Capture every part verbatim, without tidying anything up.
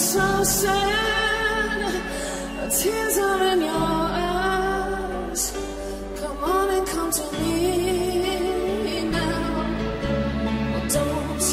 so sad. Tears are in your eyes. Come on and come to me now. Don't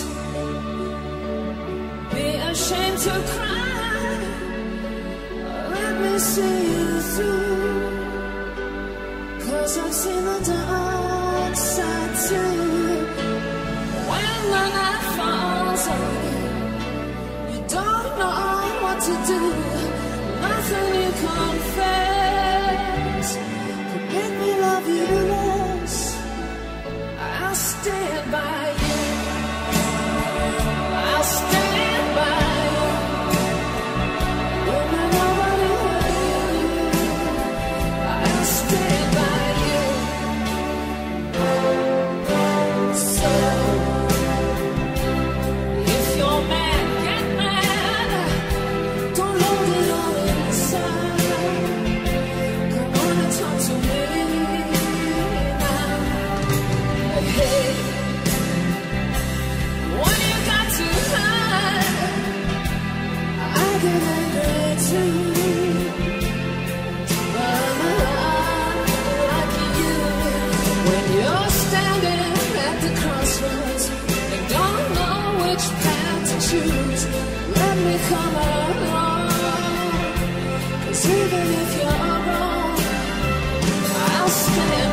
be ashamed to cry. Let me see you through. 'Cause I've seen the dark side too. When the night falls on you, you don't know what to do. Nothing you confess could make me love you less. I'll stand by you. I'll stand by you. When nobody hurt you, I'll stand by you. So if you're mad, get mad. Don't hold it all inside. Come on and talk to me now. Hey, what you got to hide? I get angry too. But I'm like you. When you're standing at the crossroads and don't know which path to choose, let me come along. 'Cause even if you're wrong, I'll stand